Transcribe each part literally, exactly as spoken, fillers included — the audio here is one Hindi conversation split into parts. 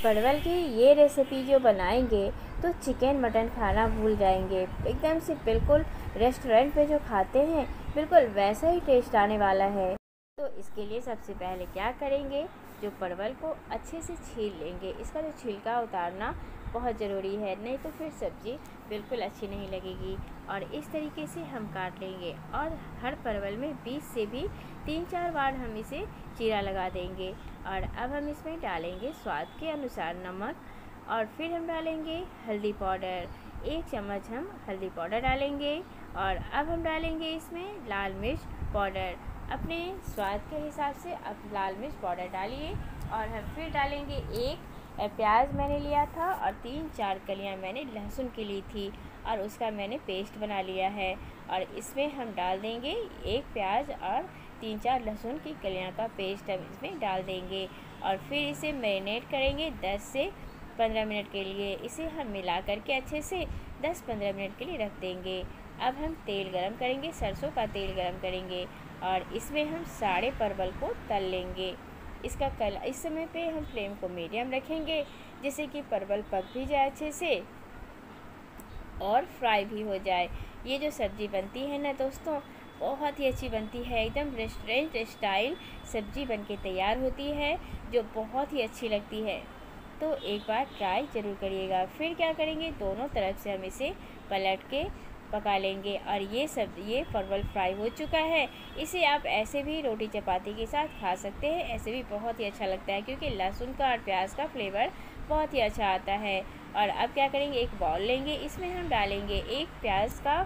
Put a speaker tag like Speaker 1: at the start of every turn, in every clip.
Speaker 1: परवल की ये रेसिपी जो बनाएंगे तो चिकन मटन खाना भूल जाएंगे। एकदम से बिल्कुल रेस्टोरेंट पे जो खाते हैं बिल्कुल वैसा ही टेस्ट आने वाला है। तो इसके लिए सबसे पहले क्या करेंगे, जो परवल को अच्छे से छील लेंगे। इसका जो छिलका उतारना बहुत ज़रूरी है, नहीं तो फिर सब्ज़ी बिल्कुल अच्छी नहीं लगेगी। और इस तरीके से हम काट लेंगे और हर परवल में बीच से भी तीन चार बार हम इसे चीरा लगा देंगे। और अब हम इसमें डालेंगे स्वाद के अनुसार नमक, और फिर हम डालेंगे हल्दी पाउडर। एक चम्मच हम हल्दी पाउडर डालेंगे। और अब हम डालेंगे इसमें लाल मिर्च पाउडर। अपने स्वाद के हिसाब से अब लाल मिर्च पाउडर डालिए। और हम फिर डालेंगे एक प्याज मैंने लिया था और तीन चार कलियां मैंने लहसुन की ली थी और उसका मैंने पेस्ट बना लिया है। और इसमें हम डाल देंगे एक प्याज और तीन चार लहसुन की कलियां का पेस्ट हम इसमें डाल देंगे। और फिर इसे मैरिनेट करेंगे दस से पंद्रह मिनट के लिए। इसे हम मिला करके अच्छे से दस पंद्रह मिनट के लिए रख देंगे। अब हम तेल गरम करेंगे, सरसों का तेल गरम करेंगे और इसमें हम सारे परवल को तल लेंगे। इसका कलर इस समय पे हम फ्लेम को मीडियम रखेंगे, जिससे कि परवल पक भी जाए अच्छे से और फ्राई भी हो जाए। ये जो सब्ज़ी बनती है ना दोस्तों, बहुत ही अच्छी बनती है। एकदम रेस्टोरेंट स्टाइल सब्ज़ी बनके तैयार होती है, जो बहुत ही अच्छी लगती है। तो एक बार ट्राई ज़रूर करिएगा। फिर क्या करेंगे, दोनों तरफ से हम इसे पलट के पका लेंगे। और ये सब ये परवल फ्राई हो चुका है। इसे आप ऐसे भी रोटी चपाती के साथ खा सकते हैं, ऐसे भी बहुत ही अच्छा लगता है, क्योंकि लहसुन का और प्याज का फ्लेवर बहुत ही अच्छा आता है। और अब क्या करेंगे, एक बाउल लेंगे, इसमें हम डालेंगे एक प्याज का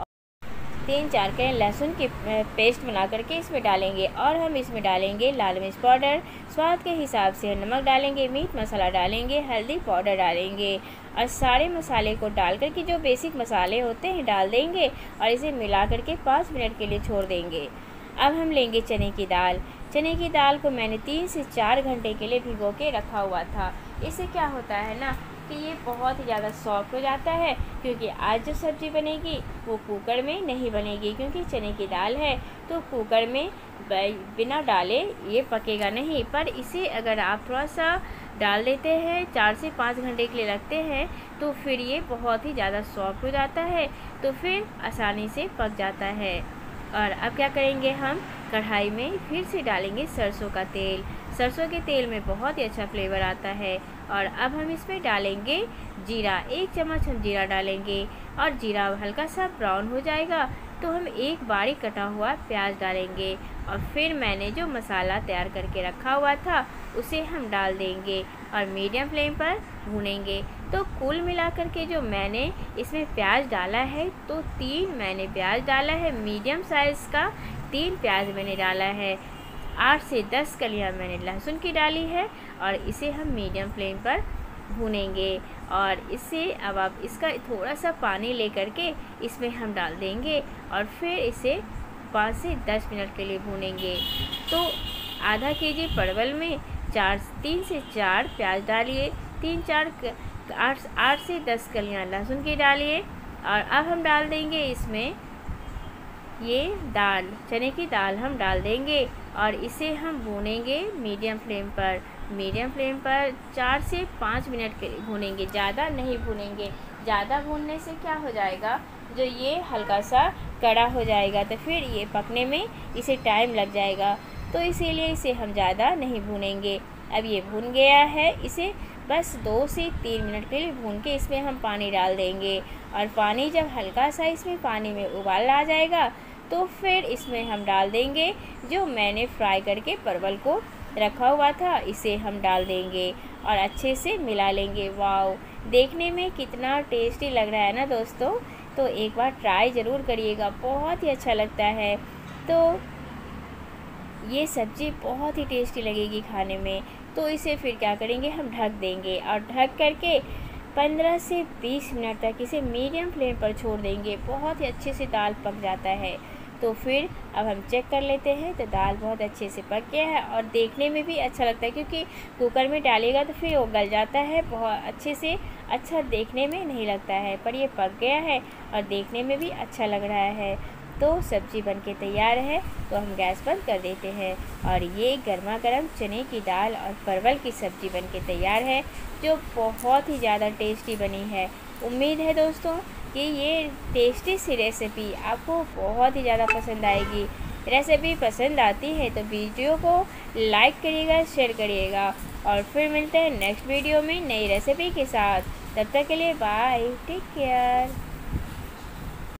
Speaker 1: तीन चार के लहसुन की पेस्ट बना करके इसमें डालेंगे। और हम इसमें डालेंगे लाल मिर्च पाउडर, स्वाद के हिसाब से नमक डालेंगे, मीट मसाला डालेंगे, हल्दी पाउडर डालेंगे और सारे मसाले को डाल करके जो बेसिक मसाले होते हैं डाल देंगे और इसे मिला करके पाँच मिनट के लिए छोड़ देंगे। अब हम लेंगे चने की दाल। चने की दाल को मैंने तीन से चार घंटे के लिए भिगो के रखा हुआ था। इससे क्या होता है ना कि ये बहुत ही ज़्यादा सॉफ्ट हो जाता है, क्योंकि आज जो सब्ज़ी बनेगी वो कुकर में नहीं बनेगी, क्योंकि चने की दाल है तो कुकर में बिना डाले ये पकेगा नहीं। पर इसे अगर आप थोड़ा सा डाल देते हैं, चार से पाँच घंटे के लिए रखते हैं, तो फिर ये बहुत ही ज़्यादा सॉफ्ट हो जाता है, तो फिर आसानी से पक जाता है। और अब क्या करेंगे, हम कढ़ाई में फिर से डालेंगे सरसों का तेल। सरसों के तेल में बहुत ही अच्छा फ्लेवर आता है। और अब हम इसमें डालेंगे जीरा, एक चम्मच हम जीरा डालेंगे। और जीरा हल्का सा ब्राउन हो जाएगा तो हम एक बारीक कटा हुआ प्याज डालेंगे। और फिर मैंने जो मसाला तैयार करके रखा हुआ था उसे हम डाल देंगे और मीडियम फ्लेम पर भूनेंगे। तो कुल मिलाकर के जो मैंने इसमें प्याज डाला है, तो तीन मैंने प्याज डाला है, मीडियम साइज़ का तीन प्याज मैंने डाला है। आठ से दस कलियां मैंने लहसुन की डाली है और इसे हम मीडियम फ्लेम पर भूनेंगे। और इससे अब आप इसका थोड़ा सा पानी लेकर के इसमें हम डाल देंगे और फिर इसे पाँच से दस मिनट के लिए भूनेंगे। तो आधा केजी परवल में चार तीन से चार प्याज डालिए, तीन चार आठ आठ से दस कलियां लहसुन की डालिए। और अब हम डाल देंगे इसमें ये दाल, चने की दाल हम डाल देंगे और इसे हम भूनेंगे मीडियम फ्लेम पर। मीडियम फ्लेम पर चार से पाँच मिनट के लिए भूनेंगे, ज़्यादा नहीं भूनेंगे। ज़्यादा भूनने से क्या हो जाएगा, जो ये हल्का सा कड़ा हो जाएगा, तो फिर ये पकने में इसे टाइम लग जाएगा। तो इसीलिए इसे हम ज़्यादा नहीं भूनेंगे। अब ये भून गया है, इसे बस दो से तीन मिनट के लिए भून के इसमें हम पानी डाल देंगे। और पानी जब हल्का सा इसमें पानी में उबाल आ जाएगा, तो फिर इसमें हम डाल देंगे जो मैंने फ्राई करके परवल को रखा हुआ था, इसे हम डाल देंगे और अच्छे से मिला लेंगे। वाओ, देखने में कितना टेस्टी लग रहा है ना दोस्तों। तो एक बार ट्राई ज़रूर करिएगा, बहुत ही अच्छा लगता है। तो ये सब्ज़ी बहुत ही टेस्टी लगेगी खाने में। तो इसे फिर क्या करेंगे, हम ढक देंगे और ढक करके पंद्रह से बीस मिनट तक इसे मीडियम फ्लेम पर छोड़ देंगे। बहुत ही अच्छे से दाल पक जाता है। तो फिर अब हम चेक कर लेते हैं, तो दाल बहुत अच्छे से पक गया है और देखने में भी अच्छा लगता है, क्योंकि कुकर में डालेगा तो फिर वो गल जाता है, बहुत अच्छे से अच्छा देखने में नहीं लगता है। पर ये पक गया है और देखने में भी अच्छा लग रहा है। तो सब्ज़ी बनके तैयार है, तो हम गैस बंद कर देते हैं। और ये गर्मा गर्म चने की दाल और परवल की सब्ज़ी बनके तैयार है, जो बहुत ही ज़्यादा टेस्टी बनी है। उम्मीद है दोस्तों कि ये टेस्टी सी रेसिपी आपको बहुत ही ज़्यादा पसंद आएगी। रेसिपी पसंद आती है तो वीडियो को लाइक करिएगा, शेयर करिएगा, और फिर मिलते हैं नेक्स्ट वीडियो में नई रेसिपी के साथ। तब तक के लिए बाय, टेक केयर।